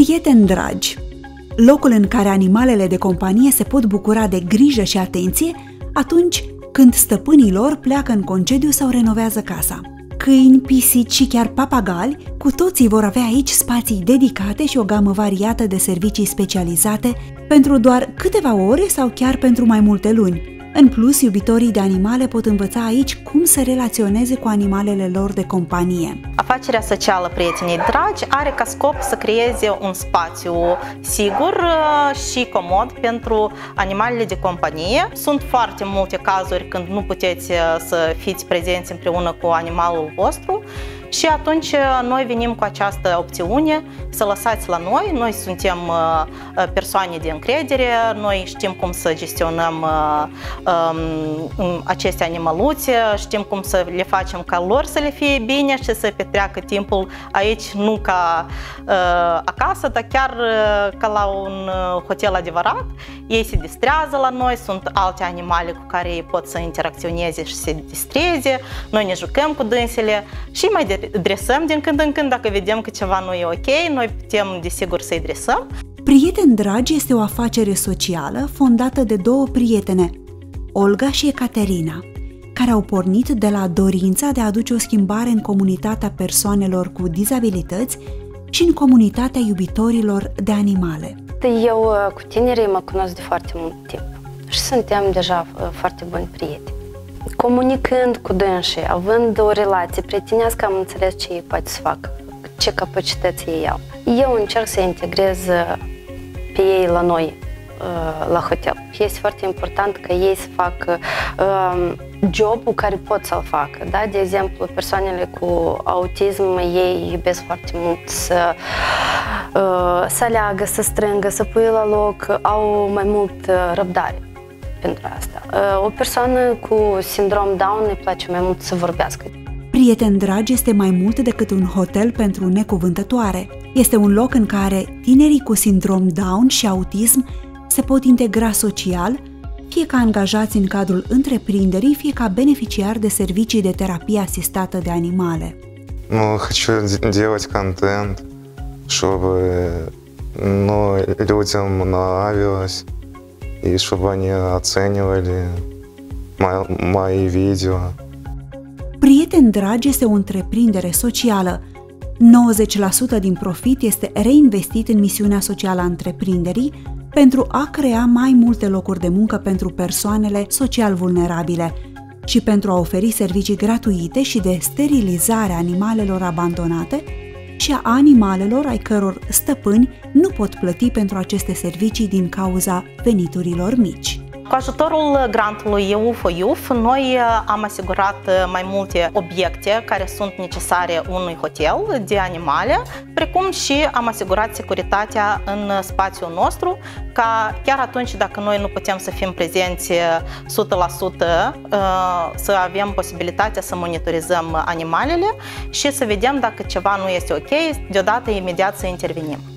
Prieteni dragi, locul în care animalele de companie se pot bucura de grijă și atenție atunci când stăpânii lor pleacă în concediu sau renovează casa. Câini, pisici și chiar papagali, cu toții vor avea aici spații dedicate și o gamă variată de servicii specializate pentru doar câteva ore sau chiar pentru mai multe luni. În plus, iubitorii de animale pot învăța aici cum să relaționeze cu animalele lor de companie. Afacerea socială Prietenii dragi are ca scop să creeze un spațiu sigur și comod pentru animalele de companie. Sunt foarte multe cazuri când nu puteți să fiți prezenți împreună cu animalul vostru și atunci noi venim cu această opțiune să lăsați la noi. Noi suntem persoane de încredere, noi știm cum să gestionăm aceste animăluțe, știm cum să le facem ca lor să le fie bine și să petreacă timpul aici, nu ca acasă, dar chiar ca la un hotel adevărat. Ei se distrează la noi, sunt alte animale cu care ei pot să interacționeze și se distreze, noi ne jucăm cu dânsele și mai dresăm din când în când dacă vedem că ceva nu e ok, noi putem desigur să-i dresăm. Prieteni dragi este o afacere socială fondată de două prietene, Olga și Ecaterina, care au pornit de la dorința de a aduce o schimbare în comunitatea persoanelor cu dizabilități și în comunitatea iubitorilor de animale. Eu cu tinerii mă cunosc de foarte mult timp și suntem deja foarte buni prieteni. Comunicând cu dânsii, având o relație prietenească, am înțeles ce ei poate să facă, ce capacități ei au. Eu încerc să integrez pe ei la noi, la hotel. Este foarte important ca ei să facă jobul care pot să-l facă. Da? De exemplu, persoanele cu autism, ei iubesc foarte mult să aleagă, să strângă, să puie la loc, au mai mult răbdare pentru asta. O persoană cu sindrom Down îi place mai mult să vorbească. Prieteni dragi este mai mult decât un hotel pentru necuvântătoare. Este un loc în care tinerii cu sindrom Down și autism se pot integra social, fie ca angajați în cadrul întreprinderii, fie ca beneficiari de servicii de terapie asistată de animale. Хочу делать контент, чтобы людям нравилось и чтобы они оценивали мои видео. Prieteni dragi este o întreprindere socială. 90% din profit este reinvestit în misiunea socială a întreprinderii pentru a crea mai multe locuri de muncă pentru persoanele social vulnerabile și pentru a oferi servicii gratuite și de sterilizare a animalelor abandonate și a animalelor ai căror stăpâni nu pot plăti pentru aceste servicii din cauza veniturilor mici. Cu ajutorul grantului EU for Youth, noi am asigurat mai multe obiecte care sunt necesare unui hotel de animale, precum și am asigurat securitatea în spațiul nostru, ca chiar atunci dacă noi nu putem să fim prezenți 100%, să avem posibilitatea să monitorizăm animalele și să vedem dacă ceva nu este ok, deodată imediat să intervenim.